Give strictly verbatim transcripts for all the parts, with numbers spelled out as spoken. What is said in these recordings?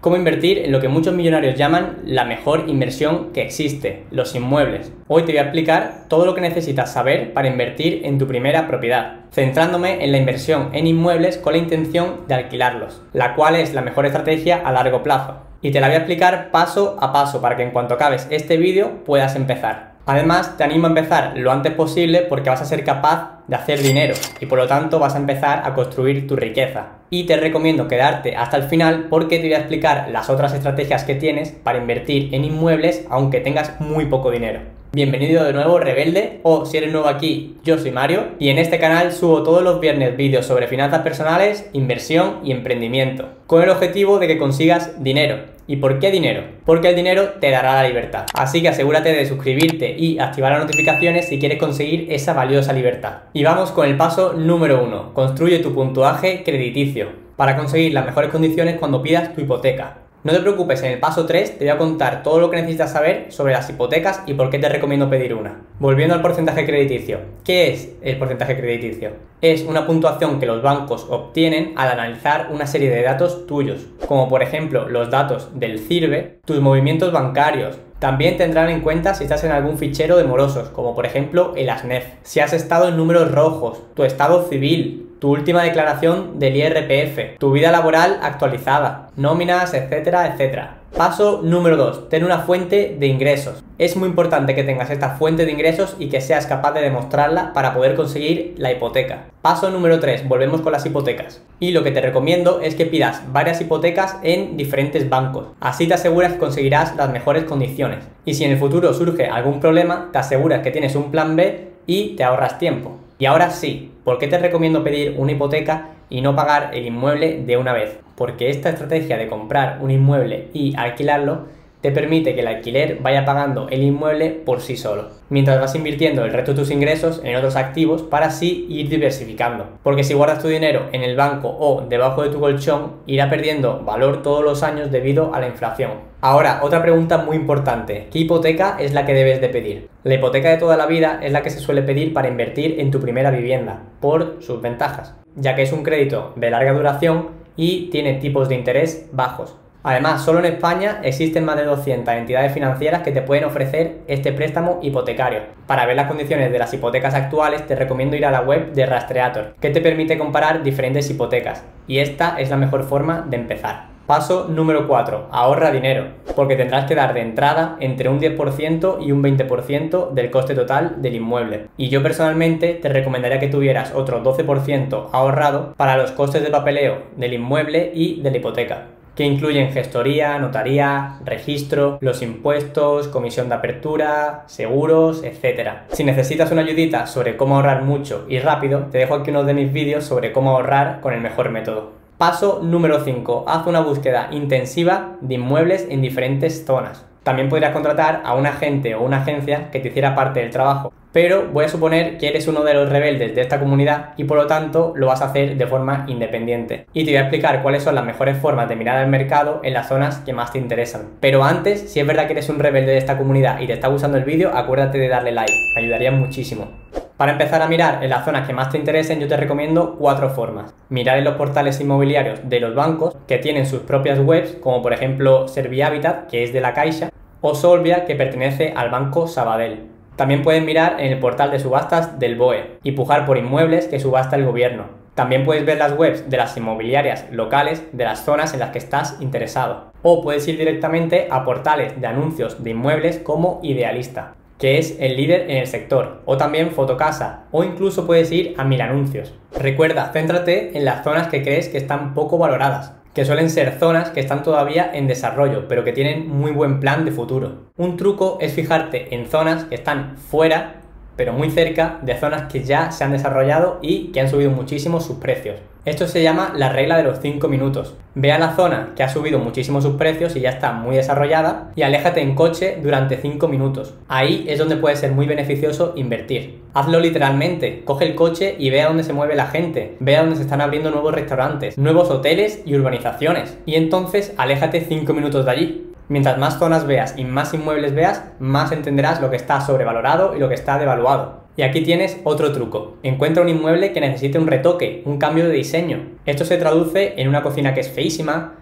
Cómo invertir en lo que muchos millonarios llaman la mejor inversión que existe, los inmuebles. Hoy te voy a explicar todo lo que necesitas saber para invertir en tu primera propiedad, centrándome en la inversión en inmuebles con la intención de alquilarlos, la cual es la mejor estrategia a largo plazo. Y te la voy a explicar paso a paso para que en cuanto acabes este vídeo puedas empezar. Además, te animo a empezar lo antes posible porque vas a ser capaz de hacer dinero y por lo tanto vas a empezar a construir tu riqueza. Y te recomiendo quedarte hasta el final porque te voy a explicar las otras estrategias que tienes para invertir en inmuebles aunque tengas muy poco dinero. Bienvenido de nuevo, rebelde, o si eres nuevo aquí, yo soy Mario y en este canal subo todos los viernes vídeos sobre finanzas personales, inversión y emprendimiento, con el objetivo de que consigas dinero. ¿Y por qué dinero? Porque el dinero te dará la libertad. Así que asegúrate de suscribirte y activar las notificaciones si quieres conseguir esa valiosa libertad. Y vamos con el paso número uno. Construye tu puntuaje crediticio para conseguir las mejores condiciones cuando pidas tu hipoteca. No te preocupes, en el paso tres te voy a contar todo lo que necesitas saber sobre las hipotecas y por qué te recomiendo pedir una. Volviendo al porcentaje crediticio. ¿Qué es el porcentaje crediticio? Es una puntuación que los bancos obtienen al analizar una serie de datos tuyos, como por ejemplo los datos del sirve, tus movimientos bancarios. También tendrán en cuenta si estás en algún fichero de morosos, como por ejemplo el ASNEF, si has estado en números rojos, tu estado civil, tu última declaración del I R P F, tu vida laboral actualizada, nóminas, etcétera, etcétera. Paso número dos. Ten una fuente de ingresos. Es muy importante que tengas esta fuente de ingresos y que seas capaz de demostrarla para poder conseguir la hipoteca. Paso número tres. Volvemos con las hipotecas. Y lo que te recomiendo es que pidas varias hipotecas en diferentes bancos. Así te aseguras que conseguirás las mejores condiciones. Y si en el futuro surge algún problema, te aseguras que tienes un plan B y te ahorras tiempo. Y ahora sí, ¿por qué te recomiendo pedir una hipoteca y no pagar el inmueble de una vez? Porque esta estrategia de comprar un inmueble y alquilarlo te permite que el alquiler vaya pagando el inmueble por sí solo, mientras vas invirtiendo el resto de tus ingresos en otros activos para así ir diversificando. Porque si guardas tu dinero en el banco o debajo de tu colchón, irá perdiendo valor todos los años debido a la inflación. Ahora, otra pregunta muy importante. ¿Qué hipoteca es la que debes de pedir? La hipoteca de toda la vida es la que se suele pedir para invertir en tu primera vivienda, por sus ventajas, ya que es un crédito de larga duración y tiene tipos de interés bajos. Además, solo en España existen más de doscientas entidades financieras que te pueden ofrecer este préstamo hipotecario. Para ver las condiciones de las hipotecas actuales, te recomiendo ir a la web de Rastreator, que te permite comparar diferentes hipotecas, y esta es la mejor forma de empezar. Paso número cuatro. Ahorra dinero, porque tendrás que dar de entrada entre un diez por ciento y un veinte por ciento del coste total del inmueble. Y yo personalmente te recomendaría que tuvieras otro doce por ciento ahorrado para los costes de papeleo del inmueble y de la hipoteca, que incluyen gestoría, notaría, registro, los impuestos, comisión de apertura, seguros, etcétera. Si necesitas una ayudita sobre cómo ahorrar mucho y rápido, te dejo aquí uno de mis vídeos sobre cómo ahorrar con el mejor método. Paso número cinco. Haz una búsqueda intensiva de inmuebles en diferentes zonas. También podrías contratar a un agente o una agencia que te hiciera parte del trabajo, pero voy a suponer que eres uno de los rebeldes de esta comunidad y por lo tanto lo vas a hacer de forma independiente. Y te voy a explicar cuáles son las mejores formas de mirar al mercado en las zonas que más te interesan. Pero antes, si es verdad que eres un rebelde de esta comunidad y te está gustando el vídeo, acuérdate de darle like, me ayudaría muchísimo. Para empezar a mirar en las zonas que más te interesen, yo te recomiendo cuatro formas. Mirar en los portales inmobiliarios de los bancos, que tienen sus propias webs, como por ejemplo Servihabitat, que es de la Caixa, o Solvia, que pertenece al Banco Sabadell. También puedes mirar en el portal de subastas del B O E y pujar por inmuebles que subasta el gobierno. También puedes ver las webs de las inmobiliarias locales de las zonas en las que estás interesado. O puedes ir directamente a portales de anuncios de inmuebles como Idealista, que es el líder en el sector, o también Fotocasa, o incluso puedes ir a Mil Anuncios. Recuerda, céntrate en las zonas que crees que están poco valoradas, que suelen ser zonas que están todavía en desarrollo, pero que tienen muy buen plan de futuro. Un truco es fijarte en zonas que están fuera, pero muy cerca de zonas que ya se han desarrollado y que han subido muchísimo sus precios. Esto se llama la regla de los cinco minutos. Ve a la zona que ha subido muchísimo sus precios y ya está muy desarrollada y aléjate en coche durante cinco minutos. Ahí es donde puede ser muy beneficioso invertir. Hazlo literalmente, coge el coche y ve a dónde se mueve la gente, ve a dónde se están abriendo nuevos restaurantes, nuevos hoteles y urbanizaciones. Y entonces aléjate cinco minutos de allí. Mientras más zonas veas y más inmuebles veas, más entenderás lo que está sobrevalorado y lo que está devaluado. Y aquí tienes otro truco. Encuentra un inmueble que necesite un retoque, un cambio de diseño. Esto se traduce en una cocina que es feísima,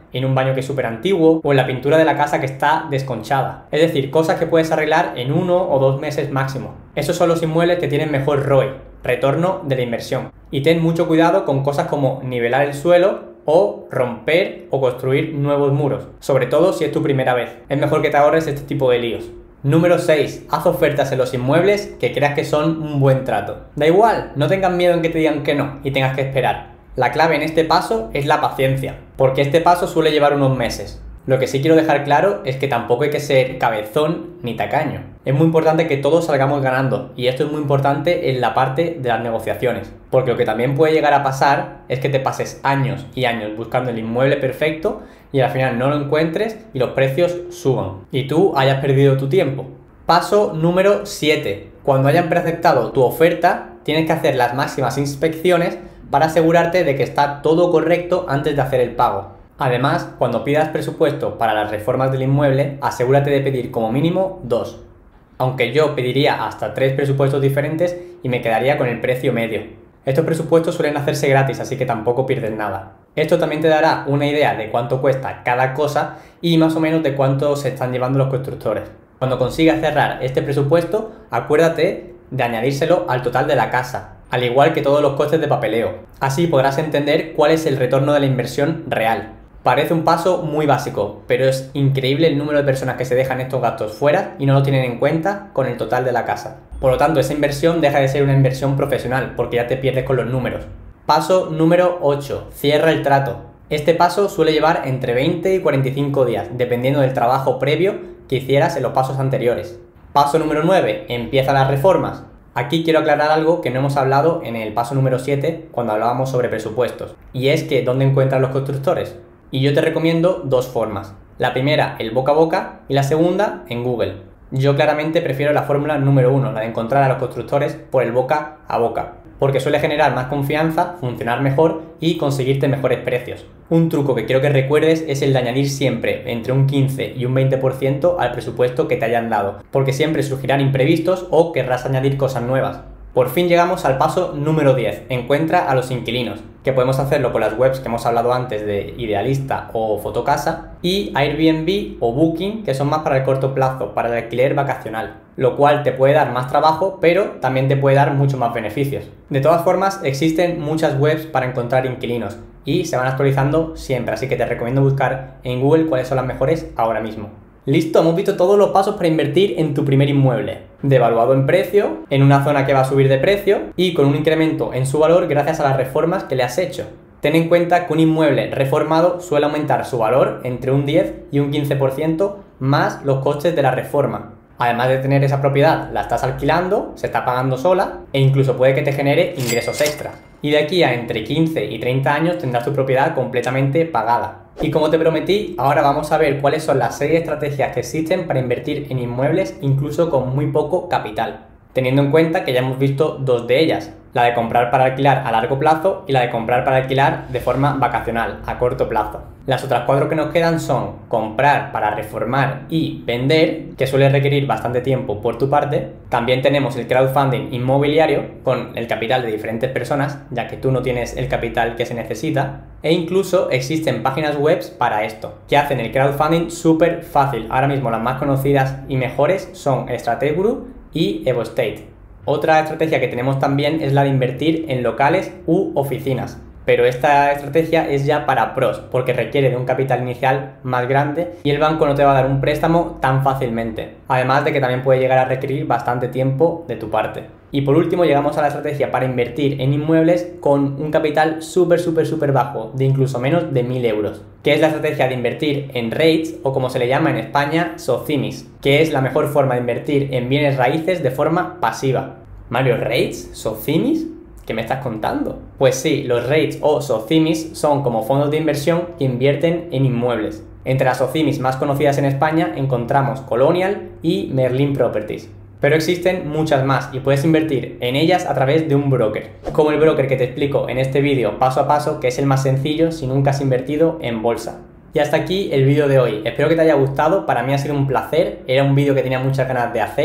en un baño que es súper antiguo o en la pintura de la casa que está desconchada. Es decir, cosas que puedes arreglar en uno o dos meses máximo. Esos son los inmuebles que tienen mejor R O I, retorno de la inversión. Y ten mucho cuidado con cosas como nivelar el suelo o romper o construir nuevos muros, sobre todo si es tu primera vez. Es mejor que te ahorres este tipo de líos. Número seis. Haz ofertas en los inmuebles que creas que son un buen trato. Da igual, no tengas miedo en que te digan que no y tengas que esperar. La clave en este paso es la paciencia, porque este paso suele llevar unos meses. Lo que sí quiero dejar claro es que tampoco hay que ser cabezón ni tacaño. Es muy importante que todos salgamos ganando, y esto es muy importante en la parte de las negociaciones, porque lo que también puede llegar a pasar es que te pases años y años buscando el inmueble perfecto y al final no lo encuentres y los precios suban y tú hayas perdido tu tiempo. Paso número siete. Cuando hayan preaceptado tu oferta, tienes que hacer las máximas inspecciones para asegurarte de que está todo correcto antes de hacer el pago. Además, cuando pidas presupuesto para las reformas del inmueble, asegúrate de pedir como mínimo dos. Aunque yo pediría hasta tres presupuestos diferentes y me quedaría con el precio medio. Estos presupuestos suelen hacerse gratis, así que tampoco pierdes nada. Esto también te dará una idea de cuánto cuesta cada cosa y más o menos de cuánto se están llevando los constructores. Cuando consigas cerrar este presupuesto, acuérdate de añadírselo al total de la casa, al igual que todos los costes de papeleo. Así podrás entender cuál es el retorno de la inversión real. Parece un paso muy básico, pero es increíble el número de personas que se dejan estos gastos fuera y no lo tienen en cuenta con el total de la casa. Por lo tanto, esa inversión deja de ser una inversión profesional, porque ya te pierdes con los números. Paso número ocho. Cierra el trato. Este paso suele llevar entre veinte y cuarenta y cinco días, dependiendo del trabajo previo que hicieras en los pasos anteriores. Paso número nueve. Empieza las reformas. Aquí quiero aclarar algo que no hemos hablado en el paso número siete cuando hablábamos sobre presupuestos, y es que ¿dónde encuentran los constructores? Y yo te recomiendo dos formas. La primera, el boca a boca, y la segunda, en Google. Yo claramente prefiero la fórmula número uno, la de encontrar a los constructores por el boca a boca, porque suele generar más confianza, funcionar mejor y conseguirte mejores precios. Un truco que quiero que recuerdes es el de añadir siempre entre un quince y un veinte por ciento al presupuesto que te hayan dado, porque siempre surgirán imprevistos o querrás añadir cosas nuevas. Por fin llegamos al paso número diez, encuentra a los inquilinos, que podemos hacerlo con las webs que hemos hablado antes de Idealista o Fotocasa, y Airbnb o Booking, que son más para el corto plazo, para el alquiler vacacional, lo cual te puede dar más trabajo, pero también te puede dar mucho más beneficios. De todas formas, existen muchas webs para encontrar inquilinos y se van actualizando siempre, así que te recomiendo buscar en Google cuáles son las mejores ahora mismo. Listo, hemos visto todos los pasos para invertir en tu primer inmueble. Devaluado en precio, en una zona que va a subir de precio y con un incremento en su valor gracias a las reformas que le has hecho. Ten en cuenta que un inmueble reformado suele aumentar su valor entre un diez y un quince por ciento más los costes de la reforma. Además de tener esa propiedad, la estás alquilando, se está pagando sola e incluso puede que te genere ingresos extra. Y de aquí a entre quince y treinta años tendrás tu propiedad completamente pagada. Y como te prometí, ahora vamos a ver cuáles son las seis estrategias que existen para invertir en inmuebles incluso con muy poco capital, teniendo en cuenta que ya hemos visto dos de ellas, la de comprar para alquilar a largo plazo y la de comprar para alquilar de forma vacacional, a corto plazo. Las otras cuatro que nos quedan son comprar para reformar y vender, que suele requerir bastante tiempo por tu parte. También tenemos el crowdfunding inmobiliario con el capital de diferentes personas, ya que tú no tienes el capital que se necesita. E incluso existen páginas web para esto, que hacen el crowdfunding súper fácil. Ahora mismo las más conocidas y mejores son Strategy y EvoState. Otra estrategia que tenemos también es la de invertir en locales u oficinas, pero esta estrategia es ya para pros porque requiere de un capital inicial más grande y el banco no te va a dar un préstamo tan fácilmente, además de que también puede llegar a requerir bastante tiempo de tu parte. Y por último llegamos a la estrategia para invertir en inmuebles con un capital súper súper súper bajo, de incluso menos de mil euros, que es la estrategia de invertir en REITs o como se le llama en España, SOCIMIs, que es la mejor forma de invertir en bienes raíces de forma pasiva. Mario, ¿REITs? ¿SOCIMIs? ¿Qué me estás contando? Pues sí, los REITs o SOCIMIs son como fondos de inversión que invierten en inmuebles. Entre las SOCIMIs más conocidas en España encontramos Colonial y Merlin Properties. Pero existen muchas más y puedes invertir en ellas a través de un broker, como el broker que te explico en este vídeo paso a paso, que es el más sencillo si nunca has invertido en bolsa. Y hasta aquí el vídeo de hoy. Espero que te haya gustado, para mí ha sido un placer, era un vídeo que tenía muchas ganas de hacer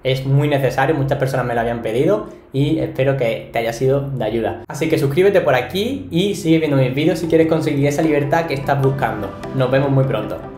Es muy necesario, muchas personas me lo habían pedido y espero que te haya sido de ayuda. Así que suscríbete por aquí y sigue viendo mis vídeos si quieres conseguir esa libertad que estás buscando. Nos vemos muy pronto.